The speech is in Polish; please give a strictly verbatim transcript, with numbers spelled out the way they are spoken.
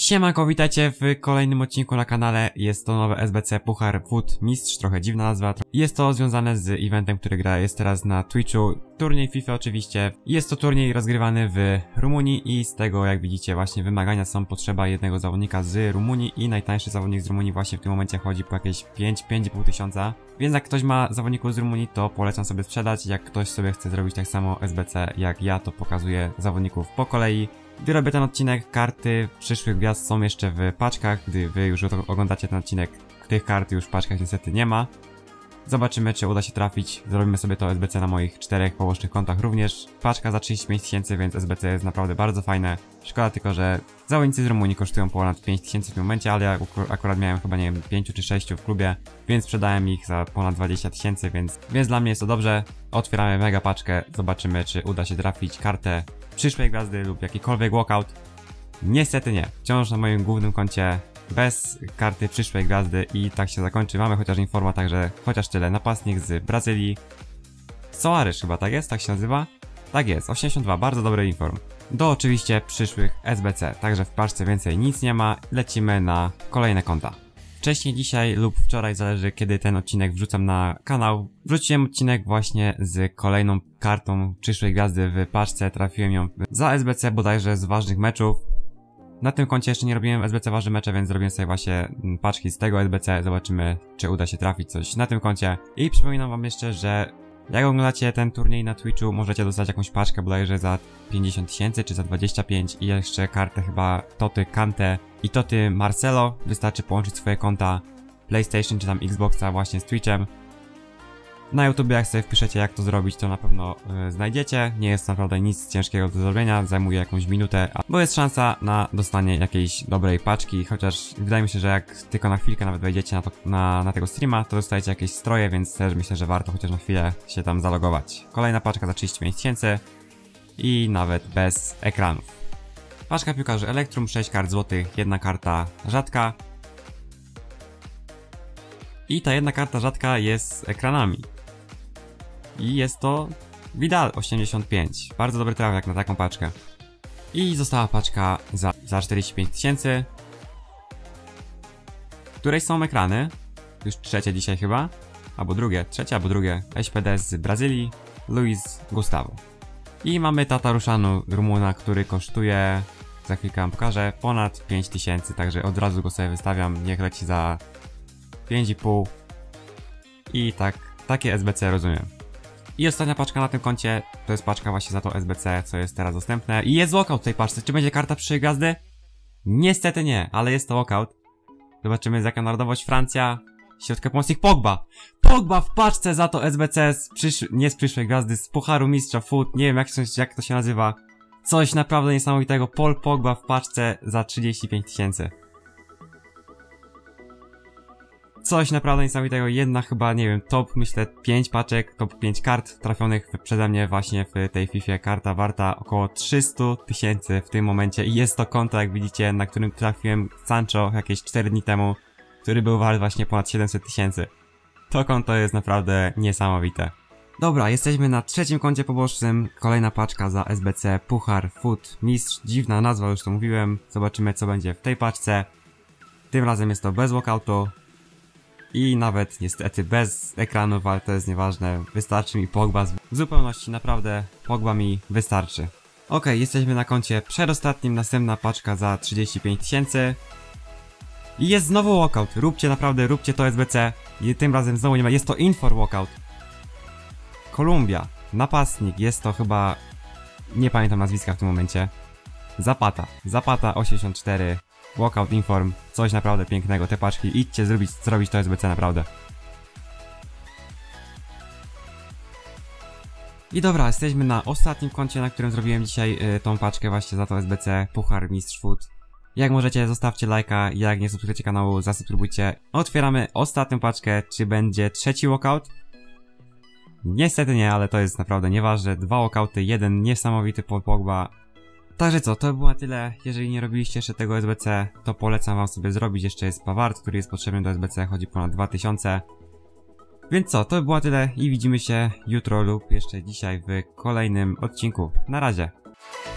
Siemanko, witajcie w kolejnym odcinku na kanale. Jest to nowe S B C Puchar Foot Mistrz, trochę dziwna nazwa. Jest to związane z eventem, który gra jest teraz na Twitchu. Turniej FIFA oczywiście. Jest to turniej rozgrywany w Rumunii i z tego, jak widzicie, właśnie wymagania są potrzeba jednego zawodnika z Rumunii i najtańszy zawodnik z Rumunii właśnie w tym momencie chodzi po jakieś pięć, pięć i pół tysiąca. Więc jak ktoś ma zawodników z Rumunii, to polecam sobie sprzedać. Jak ktoś sobie chce zrobić tak samo S B C jak ja, to pokazuję zawodników po kolei. Gdy robię ten odcinek, karty przyszłych gwiazd są jeszcze w paczkach. Gdy wy już oglądacie ten odcinek, tych kart już w paczkach niestety nie ma. Zobaczymy, czy uda się trafić. Zrobimy sobie to S B C na moich czterech pobocznych kontach również. Paczka za trzydzieści pięć tysięcy, więc S B C jest naprawdę bardzo fajne. Szkoda tylko, że zawodnicy z Rumunii kosztują ponad pięć tysięcy w tym momencie, ale ja akurat miałem chyba, nie wiem, pięć czy sześć w klubie, więc sprzedałem ich za ponad dwadzieścia tysięcy, więc, więc dla mnie jest to dobrze. Otwieramy mega paczkę, zobaczymy, czy uda się trafić kartę przyszłej gwiazdy lub jakikolwiek walkout. Niestety nie. Wciąż na moim głównym koncie bez karty przyszłej gwiazdy i tak się zakończy. Mamy chociaż informa, także chociaż tyle. Napastnik z Brazylii. Soares chyba, tak jest? Tak się nazywa? Tak jest, osiemdziesiąt dwa, bardzo dobry inform. Do oczywiście przyszłych S B C, także w paczce więcej nic nie ma. Lecimy na kolejne konta. Wcześniej dzisiaj lub wczoraj, zależy kiedy ten odcinek wrzucam na kanał, wrzuciłem odcinek właśnie z kolejną kartą przyszłej gwiazdy w paczce. Trafiłem ją za S B C bodajże z ważnych meczów. Na tym koncie jeszcze nie robiłem S B C ważne mecze, więc zrobiłem sobie właśnie paczki z tego S B C. Zobaczymy, czy uda się trafić coś na tym koncie. I przypominam wam jeszcze, że jak oglądacie ten turniej na Twitchu, możecie dostać jakąś paczkę bodajże za pięćdziesiąt tysięcy czy za dwadzieścia pięć i jeszcze kartę chyba Toty Kante i Toty Marcelo. Wystarczy połączyć swoje konta PlayStation czy tam Xboxa właśnie z Twitchem. Na YouTube jak sobie wpiszecie, jak to zrobić, to na pewno yy, znajdziecie. Nie jest naprawdę nic ciężkiego do zrobienia, zajmuje jakąś minutę, bo jest szansa na dostanie jakiejś dobrej paczki, chociaż wydaje mi się, że jak tylko na chwilkę nawet wejdziecie na, to, na, na tego streama, to dostajecie jakieś stroje, więc też myślę, że warto chociaż na chwilę się tam zalogować. Kolejna paczka za trzydzieści pięć tysięcy i nawet bez ekranów. Paczka piłkarzy Elektrum, sześć kart złotych, jedna karta rzadka. I ta jedna karta rzadka jest z ekranami. I jest to Vidal osiemdziesiąt pięć. Bardzo dobry trafiak na taką paczkę. I została paczka za, za czterdzieści pięć tysięcy, w której są ekrany. Już trzecie dzisiaj chyba. Albo drugie. Trzecie albo drugie. S P D z Brazylii. Luis Gustavo. I mamy Tataruszanu Rumuna, który kosztuje, za chwilkę wam pokażę, ponad pięć tysięcy. Także od razu go sobie wystawiam. Niech leci za pięć i pół. I tak, takie S B C rozumiem. I ostatnia paczka na tym koncie, to jest paczka właśnie za to S B C, co jest teraz dostępne. I jest walkout w tej paczce. Czy będzie karta przyszłej gwiazdy? Niestety nie, ale jest to walkout. Zobaczymy, z jaka narodowość. Francja. Środka pomocnik Pogba. Pogba w paczce za to S B C, z przysz... nie z przyszłej gwiazdy, z Pucharu Mistrza Foot. Nie wiem jak, jak to się nazywa. Coś naprawdę niesamowitego. Paul Pogba w paczce za trzydzieści pięć tysięcy. Coś naprawdę niesamowitego, jedna chyba, nie wiem, top, myślę, pięć paczek, top pięć kart trafionych przeze mnie właśnie w tej FIFA. Karta warta około trzysta tysięcy w tym momencie i jest to konto, jak widzicie, na którym trafiłem Sancho jakieś cztery dni temu, który był wart właśnie ponad siedemset tysięcy. To konto jest naprawdę niesamowite. Dobra, jesteśmy na trzecim koncie pobocznym, kolejna paczka za S B C Puchar Foot Mistrz, dziwna nazwa, już to mówiłem, zobaczymy co będzie w tej paczce. Tym razem jest to bez walkoutu. I nawet niestety bez ekranów, ale to jest nieważne. Wystarczy mi Pogba w zupełności, naprawdę Pogba mi wystarczy. Ok, jesteśmy na koncie przedostatnim, następna paczka za trzydzieści pięć tysięcy. I jest znowu walkout, róbcie naprawdę, róbcie to S B C. I tym razem znowu nie ma, jest to Infor walkout. Kolumbia, napastnik, jest to chyba, nie pamiętam nazwiska w tym momencie. Zapata, Zapata osiemdziesiąt cztery. Walkout Inform, coś naprawdę pięknego, te paczki, idźcie zrobić, zrobić to S B C naprawdę. I dobra, jesteśmy na ostatnim koncie, na którym zrobiłem dzisiaj y, tą paczkę właśnie za to S B C Puchar Mistrz Foot. Jak możecie, zostawcie lajka, jak nie subskrybujecie kanału, zasubskrybujcie. Otwieramy ostatnią paczkę, czy będzie trzeci walkout? Niestety nie, ale to jest naprawdę nieważne, dwa walkouty, jeden niesamowity Paul Pogba. Także co, to było na tyle. Jeżeli nie robiliście jeszcze tego S B C, to polecam wam sobie zrobić. Jeszcze jest Pavard, który jest potrzebny do S B C, chodzi ponad dwa tysiące. Więc co, to było na tyle i widzimy się jutro lub jeszcze dzisiaj w kolejnym odcinku. Na razie.